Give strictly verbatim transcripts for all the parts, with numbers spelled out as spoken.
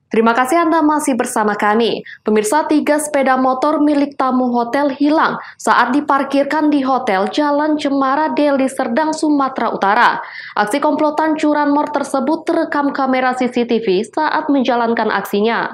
Terima kasih Anda masih bersama kami. Pemirsa, tiga sepeda motor milik tamu hotel hilang saat diparkirkan di hotel Jalan Cemara, Deli Serdang, Sumatera Utara. Aksi komplotan curanmor tersebut terekam kamera C C T V saat menjalankan aksinya.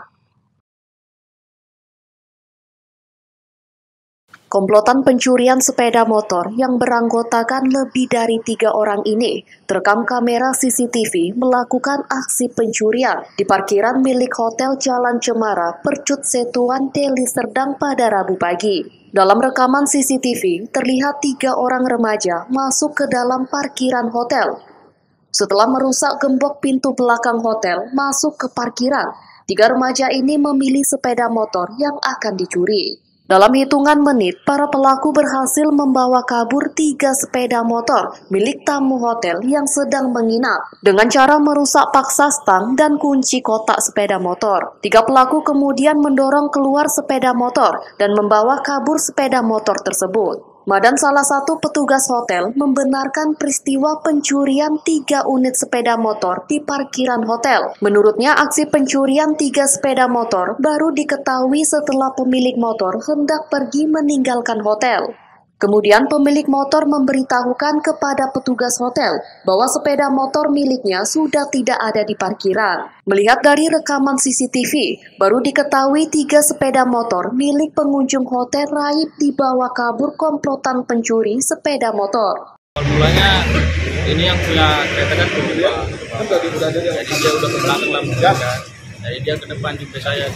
Komplotan pencurian sepeda motor yang beranggotakan lebih dari tiga orang ini terekam kamera C C T V melakukan aksi pencurian di parkiran milik Hotel Jalan Cemara, Percut Setuan, Deli Serdang pada Rabu pagi. Dalam rekaman C C T V, terlihat tiga orang remaja masuk ke dalam parkiran hotel. Setelah merusak gembok pintu belakang hotel masuk ke parkiran, tiga remaja ini memilih sepeda motor yang akan dicuri. Dalam hitungan menit, para pelaku berhasil membawa kabur tiga sepeda motor milik tamu hotel yang sedang menginap dengan cara merusak paksa stang dan kunci kotak sepeda motor. Tiga pelaku kemudian mendorong keluar sepeda motor dan membawa kabur sepeda motor tersebut. Madan, salah satu petugas hotel, membenarkan peristiwa pencurian tiga unit sepeda motor di parkiran hotel. Menurutnya, aksi pencurian tiga sepeda motor baru diketahui setelah pemilik motor hendak pergi meninggalkan hotel. Kemudian pemilik motor memberitahukan kepada petugas hotel bahwa sepeda motor miliknya sudah tidak ada di parkiran. Melihat dari rekaman C C T V, baru diketahui tiga sepeda motor milik pengunjung hotel raib dibawa kabur komplotan pencuri sepeda motor. Mulanya ini yang punya kereta kan berdua, jadi dia udah ke belakang lah kan. Jadi dia ke depan juga saya.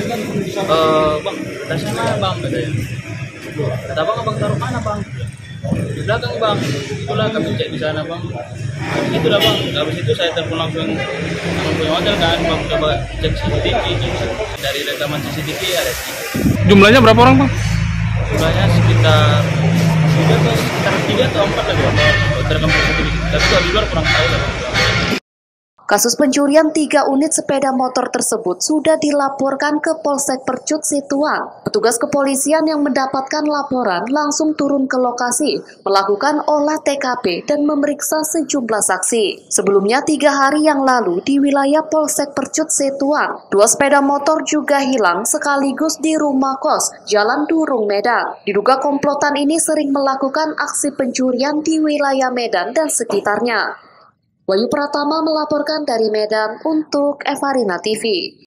Uh, bang, tasnya mana bang? Katanya. Kata bang, abang taruh mana bang? Di belakang bang. Itulah kami cek di sana bang. Itulah bang. Habis itu saya telepon langsung sama punya hotel kan, bang coba cek C C T V. Dari rekaman C C T V ada. Jumlahnya berapa orang bang? Jumlahnya sekitar tiga atau sekitar tiga atau empat lah bang. Terekam C C T V. Tapi kalau di luar kurang tahu lah bang. Kasus pencurian tiga unit sepeda motor tersebut sudah dilaporkan ke Polsek Percut Setuan. Petugas kepolisian yang mendapatkan laporan langsung turun ke lokasi, melakukan olah T K P dan memeriksa sejumlah saksi. Sebelumnya tiga hari yang lalu di wilayah Polsek Percut Setuan, dua sepeda motor juga hilang sekaligus di rumah kos Jalan Durung, Medan. Diduga komplotan ini sering melakukan aksi pencurian di wilayah Medan dan sekitarnya. Wahyu Pratama melaporkan dari Medan untuk Evarina T V.